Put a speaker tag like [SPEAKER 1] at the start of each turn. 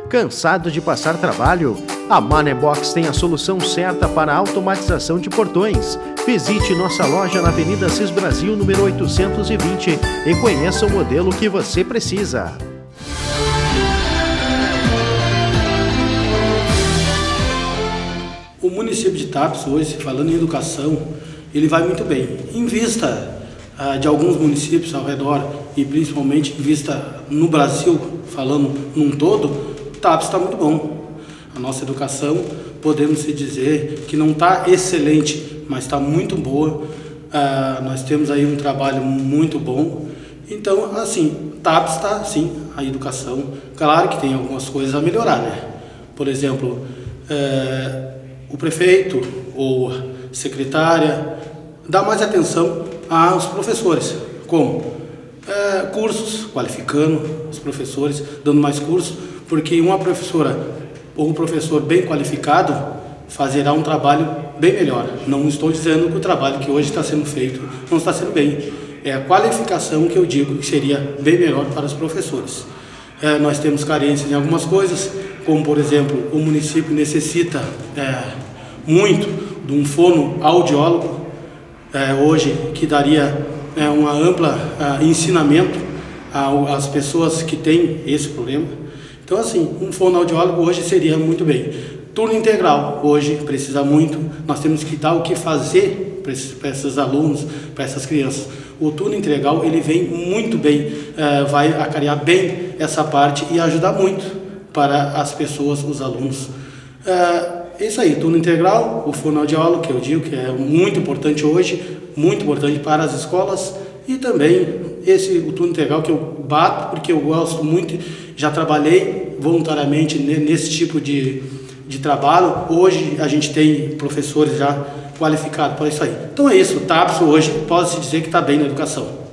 [SPEAKER 1] Cansado de passar trabalho? A Manebox tem a solução certa para a automatização de portões. Visite nossa loja na Avenida Cis Brasil, número 820 e conheça o modelo que você precisa.
[SPEAKER 2] O município de Tapes hoje, falando em educação, ele vai muito bem. Em vista de alguns municípios ao redor e principalmente em vista no Brasil, falando num todo, Tapes está muito bom. A nossa educação, podemos se dizer que não está excelente, mas está muito boa. Nós temos aí um trabalho muito bom. Então, assim, Tapes está, sim, a educação. Claro que tem algumas coisas a melhorar, né? Por exemplo, o prefeito ou secretária dá mais atenção aos professores. Como? Cursos, qualificando os professores, dando mais cursos, porque uma professora ou um professor bem qualificado fazerá um trabalho bem melhor. Não estou dizendo que o trabalho que hoje está sendo feito não está sendo bem. É a qualificação que eu digo que seria bem melhor para os professores. Nós temos carências em algumas coisas, como por exemplo, o município necessita muito de um fonoaudiólogo, hoje que daria uma ampla ensinamento às pessoas que têm esse problema. Então assim, um fonoaudiólogo hoje seria muito bem. Turno integral hoje precisa muito, nós temos que dar o que fazer para esses alunos, para essas crianças. O turno integral ele vem muito bem, vai acarear bem essa parte e ajudar muito para as pessoas, os alunos. É isso aí, turno integral, o fonoaudiólogo que eu digo que é muito importante hoje, muito importante para as escolas e também o turno integral que eu bato porque eu gosto muito, já trabalhei voluntariamente nesse tipo de trabalho. Hoje a gente tem professores já qualificados para isso aí. Então é isso, o Tapes hoje pode-se dizer que está bem na educação.